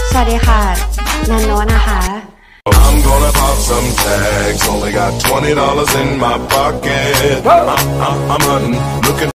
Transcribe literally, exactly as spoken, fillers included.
สวัสดีค่ะนันโนนะคะ I'm gonna pop some tags. Only got twenty dollars in my pocket. I'm, I'm, I'm hunting, looking